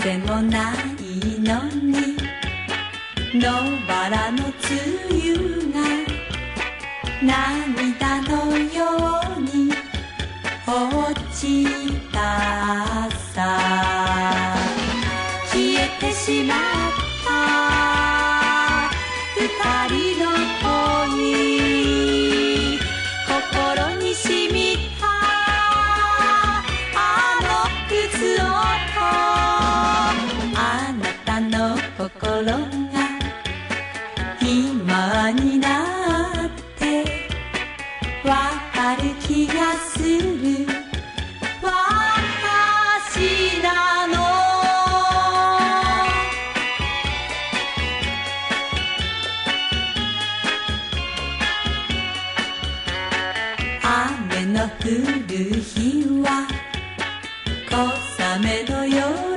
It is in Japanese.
風もないのに野バラの梅雨が涙のように落ちた朝、消えてしまった二人の恋、心に染みたあの靴音、あなたの心が今になってわかる気がする、私なの。雨の降る日は小雨の夜